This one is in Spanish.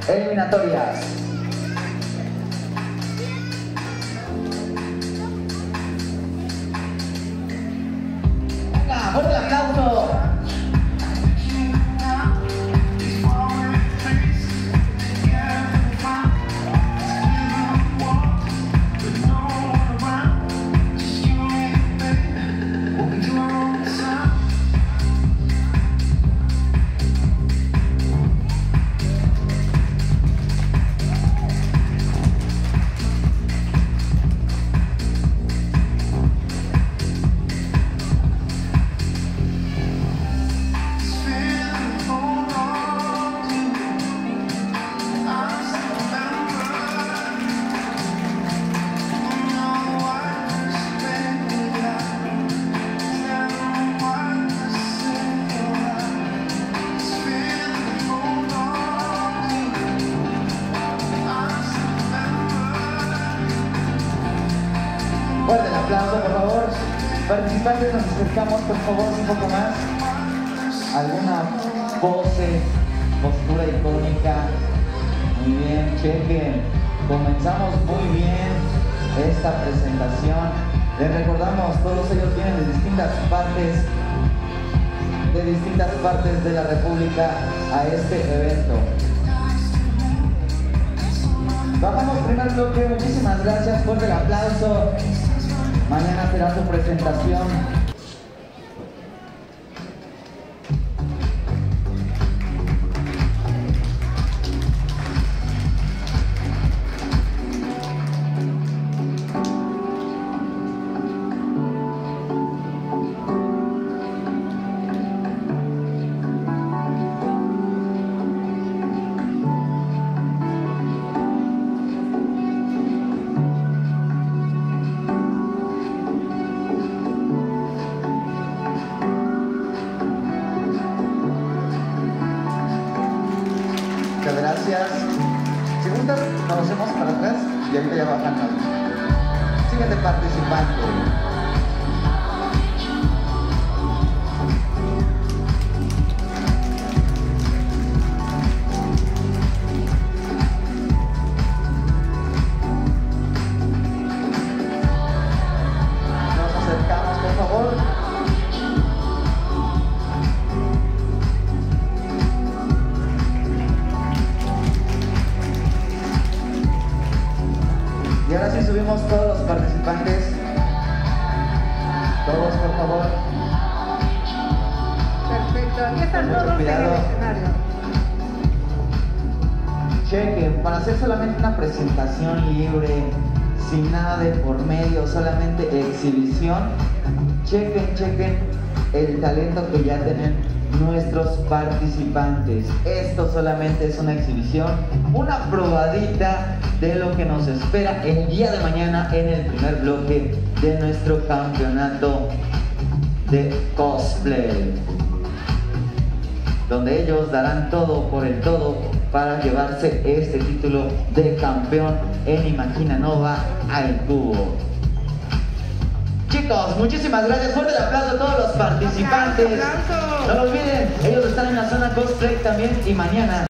eliminatorias. Venga, fuerte el aplauso. Fuerte el aplauso, por favor. Participantes, nos acercamos, por favor, un poco más. ¿Alguna pose, postura icónica? Muy bien, chequen. Comenzamos muy bien esta presentación. Les recordamos, todos ellos vienen de distintas partes de la República a este evento. Bajamos primer bloque, muchísimas gracias, fuerte el aplauso. Mañana será su presentación. Muchas gracias. Si gustan, nos hacemos para atrás y ahorita ya bajan. Siguiente participante. Nos acercamos, por favor. Y ahora sí subimos todos los participantes. Todos, por favor. Perfecto, aquí están todos en el Cuidado. escenario. Chequen, para hacer solamente una presentación libre, sin nada de por medio, solamente exhibición. Chequen el talento que ya tienen nuestros participantes. Esto solamente es una exhibición, una probadita de lo que nos espera el día de mañana en el primer bloque de nuestro campeonato de cosplay, donde ellos darán todo por el todo para llevarse este título de campeón en Imagina Nova al cubo. Chicos, muchísimas gracias. Fuerte el aplauso a todos los participantes. ¡Aplauso! No lo olviden, ellos están en la zona cosplay también y mañana